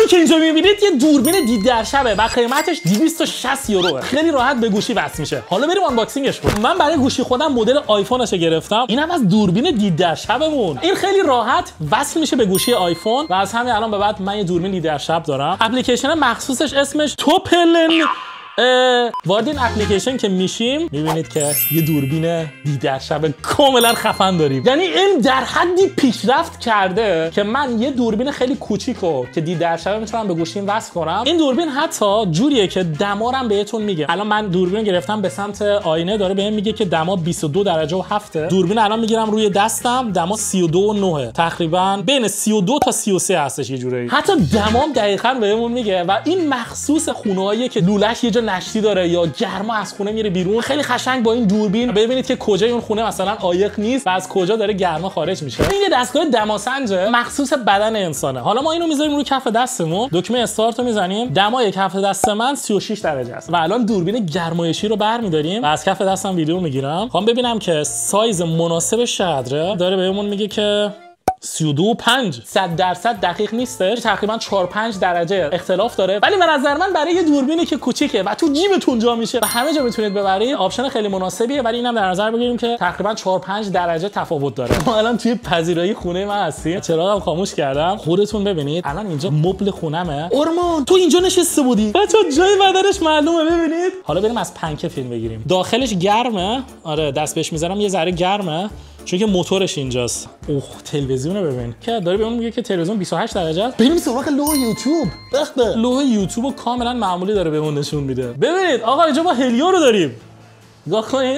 اونی که اینجا میبینید یه دوربین دید در شبه و قیمتش 260 یوروه. خیلی راحت به گوشی وصل میشه. حالا بریم آنباکسینگش کنیم. من برای گوشی خودم مدل آیفونش گرفتم. اینم از دوربین دید در شبمون. این خیلی راحت وصل میشه به گوشی آیفون و از همین الان به بعد من یه دوربین دید در شب دارم. اپلیکیشن مخصوصش اسمش توپلن. وارد این اپلیکیشن که میشیم میبینید که یه دوربین دید در شب کاملا خفن داریم. یعنی این در حدی پیشرفت کرده که من یه دوربین خیلی کوچیکو که دید در شب میتونم به گوشیم وصل کنم. این دوربین حتی جوریه که دمارم بهتون میگه. الان من دوربین گرفتم به سمت آینه داره بهم میگه که دما 22 درجه و 7. دوربین الان میگیرم روی دستم دما 32 و 9 تقریبا بین 32 تا 33 هستش یه جوری. حتی دمام دقیقاً بهمون میگه و این مخصوص خونه‌ایه که لولش یه جا نشتی داره یا گرما از خونه میره بیرون. خیلی قشنگ با این دوربین ببینید که کجای اون خونه مثلا عایق نیست و از کجا داره گرما خارج میشه. این یه دستگاه دماسنج مخصوص بدن انسانه. حالا ما اینو میذاریم روی کف دستمون، دکمه استارت رو میزنیم، دمای کف دست من 36 درجه است و الان دوربین گرمایشی رو برمی‌داریم و از کف دستم ویدیو میگیرم. خوام ببینم که سایز مناسبش چقدره. داره بهمون میگه که 32.5 100% دقیق نیستش، تقریبا 4-5 درجه اختلاف داره، ولی به نظر من برای یه دوربینی که کوچیکه و تو جیبتون جا میشه و همه جا میتونید ببرید آپشن خیلی مناسبیه. ولی اینم در نظر بگیریم که تقریبا 4-5 درجه تفاوت داره. ما الان توی پذیرایی خونه من هستیم، چراغم خاموش کردم. خودتون ببینید الان اینجا مبل خونمه. ارمان تو اینجا نشسته بودی بچا، جای بدنش معلومه. ببینید حالا بریم از پنکه فیلم بگیریم. داخلش گرمه، آره دست بهش میذارم یه ذره گرمه چون که موتورش اینجاست. اوه تلویزیون رو ببین که داره بهمون میگه که تلویزیون 28 درجه است. بریم سراغ لوح یوتیوب. لوح یوتیوب رو کاملا معمولی داره بهمون نشون میده. ببینید آقا اینجا ما هلیو رو داریم. نگاه کنید.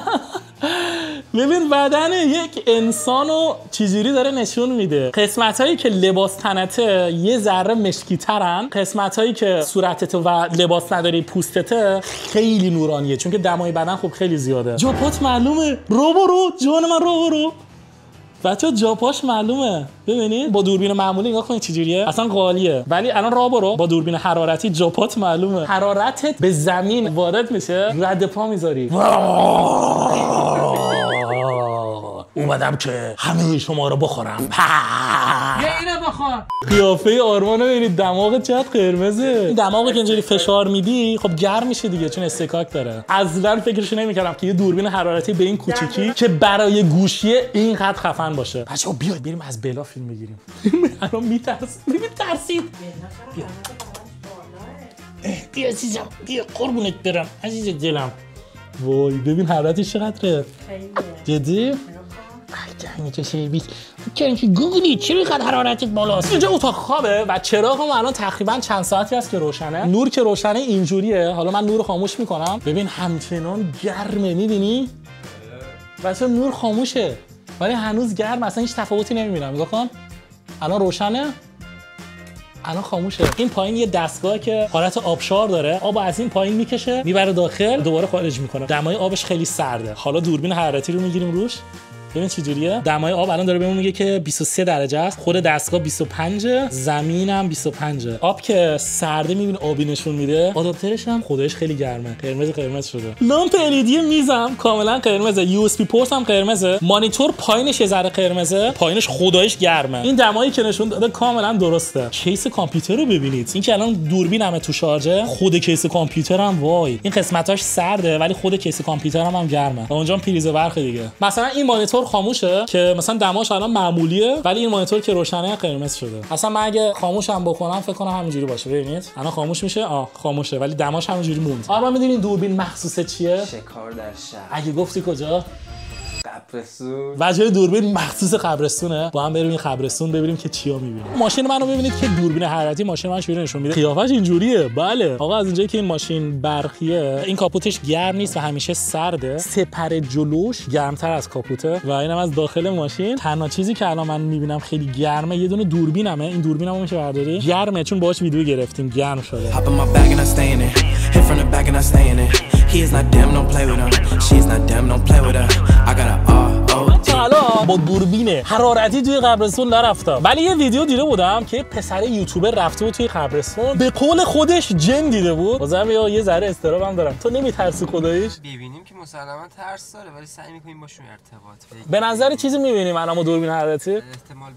ببین بدن یک انسانو چجوری داره نشون میده. قسمتایی که لباس تنته یه ذره مشکی‌ترن، قسمتایی که صورتت و لباس نداری پوستته خیلی نورانیه چون که دمای بدن خب خیلی زیاده. جاپات معلومه. برو جان من رو بچا جاپاش معلومه. ببینید با دوربین معمولی نگاه کنید چجوریه، اصلا قالیه. ولی الان راه برو با دوربین حرارتی جاپات معلومه. حرارتت به زمین وارد میشه، رد پا میذاری. اومدم که همه شما رو بخورم. یه اینو بخور. قیافه آرمان رو ببینید، دماغت چقدر قرمزه. دماغت که اینجوری فشار میدی خب گرم میشه دیگه چون استکاک داره. اصلا فکرش نمیکردم که یه دوربین حرارتی به این کوچیکی که برای گوشی اینقدر خفن باشه. بچه‌ها بیاید بریم از بلا فیلم بگیریم. الان میترسید. بیا عزیزم، بیا قربونت برم عزیز دلم. وای ببین حرارتش چقدره. جدی؟ این چه سرویس. فکر که گوگلی چرا اینقدر حرارتت بالاست؟ اینجا اتاق خوابه و چراغم الان تقریبا چند ساعتی است که روشنه. نور که روشنه اینجوریه. حالا من نور رو خاموش میکنم. ببین همچنان گرمه، میبینی؟ واسه نور خاموشه ولی هنوز گرم، اصلا هیچ تفاوتی نمیبینم. نگاه کن الان روشنه، الان خاموشه. این پایین یه دستگاه که حالت آبشار داره، آب از این پایین میکشه میبره داخل دوباره خارج میکنه. دمای آبش خیلی سرده. حالا دوربین حرارتی رو میگیریم روش، ببین چه جوریه. دمای آب الان داره بهمون میگه که 23 درجه است، خود دستگاه 25، زمینم 25. آب که سرده میبینی آبی نشون میده. آداپترش هم خودش خیلی گرمه، قرمز شده. لامپ LED میزم کاملا قرمزه، USB پورت هم قرمزه، مانیتور پایینش یه ذره قرمزه، پایینش خداییش گرمه. این دمایی که نشون داده کاملا درسته. کیس کامپیوتر رو ببینید، این که الان دوربینم تو شارژه، خود کیس کامپیوترم وای این قسمتاش سرده ولی خود کیس کامپیوترم هم گرمه. اونجا پریز برق دیگه. مثلا این مانیتور خاموشه که مثلا دماش الان معمولیه ولی این مانیتور که روشنه قرمز شده. اصلا من اگه خاموشم بکنم فکر کنم همینجوری باشه. ببینید الان خاموش میشه، خاموشه ولی دماش همینجوری موند. آره میدونین دوربین مخصوص چیه؟ شکار در شهر. اگه گفتی کجا؟ قبرستون. وجه دوربین مخصوص قبرستونه. با هم بریم این قبرستون ببینیم که چیا میبینیم. ماشین منو ببینید که دوربین حرارتی ماشین من شوری نشون میده. قیافش اینجوریه. بله آقا از اونجایی که این ماشین برقیه، این کاپوتش گرم نیست و همیشه سرده. سپر جلوش گرمتر از کاپوته و اینم از داخل ماشین. تنها چیزی که الان من میبینم خیلی گرمه یه دونه دوربینمه. این دوربینمو میشه برداری. گرمه چون باهاش ویدیو گرفتیم، گرم شده. حالا با دوربین حرارتی توی قبرستون نرفتم ولی یه ویدیو دیده بودم که پسر یوتیوبر رفته بود توی قبرستون، به قول خودش جن دیده بود. بازم یه ذره استرابم دارم. تو نمیترسی خداییش؟ ببینیم که مسلما ترس داره ولی سعی می‌کنیم باشون ارتباط بگیریم. به نظر چیزی می‌بینیم الان با دوربین حرارتی؟ احتمال بدم.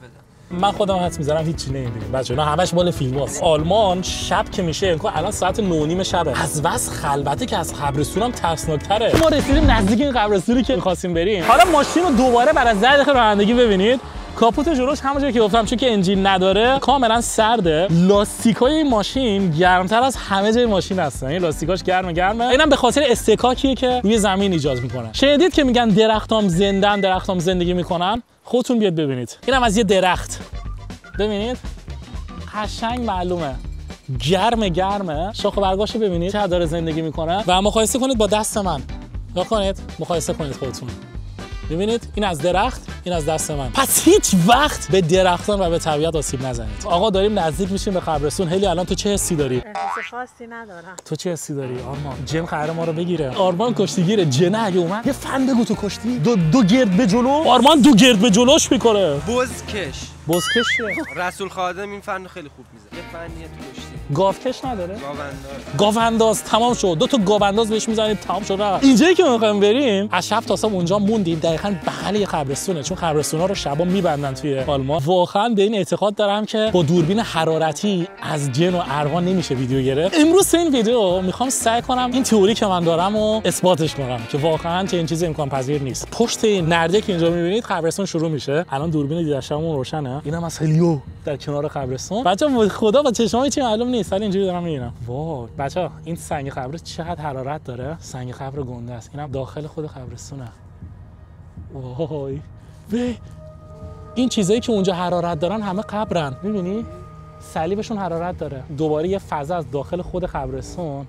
من خودم حدس می‌زنم هیچی نمی‌بینیم بچه‌ها، اینا همش مال فیلم‌هاست. آلمان شب که میشه انگار الان ساعت 9:30 شبه، از بس خلوته که از قبرستون هم ترسناک‌تره. ما رسیدیم نزدیک این قبرستونی که می‌خواستیم بریم. حالا ماشین رو دوباره بعد از 10 دقیقه رانندگی ببینید. کاپوت جلوش همون جایی که گفتم چون که انجین نداره کاملا سرده. لاستیکای این ماشین گرمتر از همه جای ماشین هستن. این لاستیکاش گرمه. اینم به خاطر استکاکیه که روی زمین ایجاد میکنه. شنیدید که میگن درختام زندن، درختام زندگی میکنن؟ خودتون بیاد ببینید. اینم از یه درخت. ببینید. قشنگ معلومه. گرمه. شاخ و برگاشو ببینید چه داره زندگی میکنه و مقایسه کنید با دست من. نگاه کنید، مقایسه کنید خودتون. ببینید این از درخت، این از دست من. پس هیچ وقت به درختان و به طبیعت آسیب نزنید. آقا داریم نزدیک میشیم به قبرستون. هلی الان تو چه حسی داری؟ احساس خاصی ندارم. تو چه حسی داری آرمان؟ جن قرار ما رو بگیره. آرمان کشتیگیره. جن اگه اومد یه فن بگو تو کشتی. دو گرد به جلو. آرمان دو گرد به جلوش میکنه. بزکش چیه؟ رسول خادم این فن خیلی خوب میزنه. یه فنیه تو کشتی. گاوکش نداره؟ گاوانداز تمام شد. 2 تا گاوانداز بهش میزنید تمام شد. اینجایی که میخوایم بریم از شب تا صبح اونجا موندیم. دقیقاً بغل یه قبرستونه، چون قبرستونا رو شبا میبندن توی آلمان. واقعاً به این اعتقاد دارم که با دوربین حرارتی از جن و ارواح نمیشه ویدیو گرفت. امروز این ویدیو میخوام سعی کنم این تئوری که من دارم رو اثباتش کنم که واقعاً چه این چیزی امکان پذیر نیست. پشت این نرده که اینجا میبینید قبرستون شروع میشه. الان دوربین دیدشمون روشنه. اینم از هلیو در کنار قبرستون. بچه‌ها خدا با چشمای چی معلوم نیست، ولی اینجوری دارم میبینم. وای بچه‌ها این سنگ قبر چقدر حرارت داره. سنگ قبر گنده است. اینم داخل خود قبرستونه. وای این چیزایی که اونجا حرارت دارن همه قبرن. میبینی صلیبشون حرارت داره. دوباره یه فضا از داخل خود قبرستون.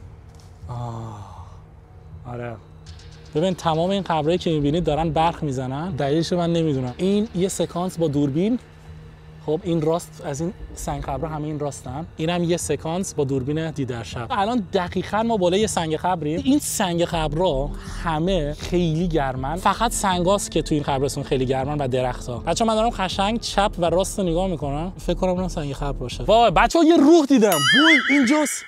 آره ببین تمام این قبرایی که میبینید دارن برق میزنن. دلیلش من نمیدونم. این یه سکانس با دوربین. خب این راست از این سنگ قبر همه این راستن. اینم یه سکانس با دوربین دیدار شب. الان دقیقاً ما بالای سنگ قبریم. این سنگ قبرها همه خیلی گرمن. فقط سنگاست که تو این قبرستون خیلی گرمن و درخت‌ها. بچه‌ها من دارم قشنگ چپ و راست نگاه میکنم. فکر کنم اون سنگ قبر باشه. وای بچه‌ها یه روح دیدم. وای اینجاست.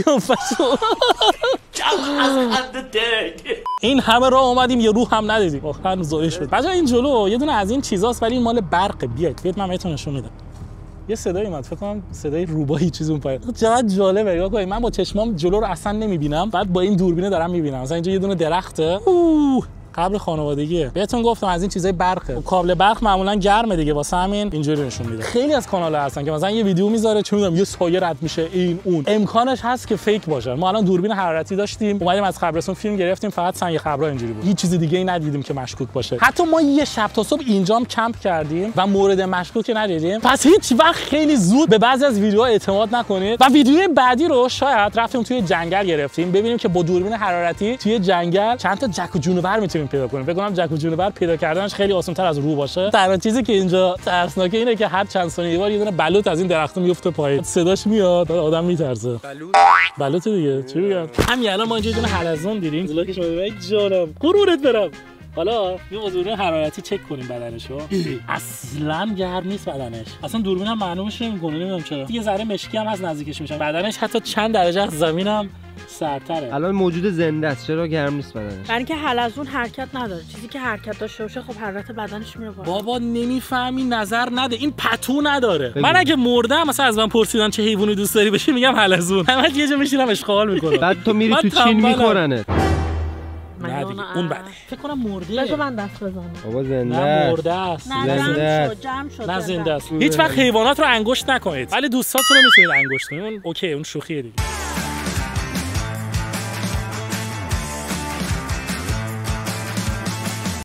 این همه راه اومدیم یه روح هم ندیدیم. واقعا زایه شد. بچه‌ها این جلو یه دونه از این چیزاست ولی این مال برقه. بیاید من بهتون نشون میدم. یه صدایی اومد، فکر کنم صدای روباهی چیز اون پایین. چقدر جالبه. نگاه کنید من با چشمام جلو رو اصلا نمیبینم، بعد با این دوربینه دارم میبینم. مثلا اینجا یه دونه درخته. قبر خانوادگیه. بهتون گفتم از این چیزای برقه. کابل برق معمولا گرمه دیگه، واسه همین اینجوری نشون میده. خیلی از کانال‌ها هستن که مثلا یه ویدیو میذاره چه میدونم یه سایه رد میشه این اون. امکانش هست که فیک باشه. ما الان دوربین حرارتی داشتیم، اومدیم از قبرستون فیلم گرفتیم، فقط سنگ قبرها اینجوری بود. هیچ چیز دیگه ای ندیدیم که مشکوک باشه. حتی ما یه شب تا صبح اینجام کمپ کردیم و مورد مشکوک ندیدیم. پس هیچ وقت خیلی زود به بعضی از ویدیوها اعتماد نکنید. و ویدیوی بعدی رو شاید رفتیم توی جنگل گرفتیم، ببینیم که با دوربین حرارتی توی جنگل چند تا جک و جونور میتونیم پیدا کنیم. بگم جک و جونور پیدا کردنش خیلی آسان‌تر از رو باشه. تنها چیزی که اینجا ترسناکه اینه که هر چند ثانیه یه بار یه دونه بلوط از این درختو میفته پایین. صداش میاد، آدم میترسه. بلوط دیگه. چی میگم؟ همین الان ما اینجا یه دونه حلزون دیدیم. زلاکش ببین جانم. قرورت برم. حالا یه دوربین حرارتی چک کنیم بدنشو. اصلا گرم نیست بدنش. اصلا دوربین هم معلومش نمی‌کنه، نمیدونم چرا. یه ذره مشکی هم از نزدیکش میشه. بدنش حتی چند درجه از زمینم سرتره. الان موجود زنده است، چرا گرم نیست بدنش؟ برای اینکه حلزون حرکت نداره. چیزی که حرکت داشته باشه خب حرارت بدنش میره بالا. بابا نمیفهمی، نظر نده. این پتو نداره. من اگه مردم مثلا از من پرسیدن چه حیوانی دوست داری بشی میگم حلزون. همش یه جا میشینم اشغال میکنم. بعد تو میری تو چین میخورنت. نه دیگه اون بده. فکر کنم مرده. بذار من دست بزنم. بابا زنده نه مرده است. نه جمع شد. نه زنده است. هیچ وقت حیوانات رو انگشت نکنید. ولی دوستاتون رو میتونید انگشت کنید. اون اوکی، اون شوخیه دیگه.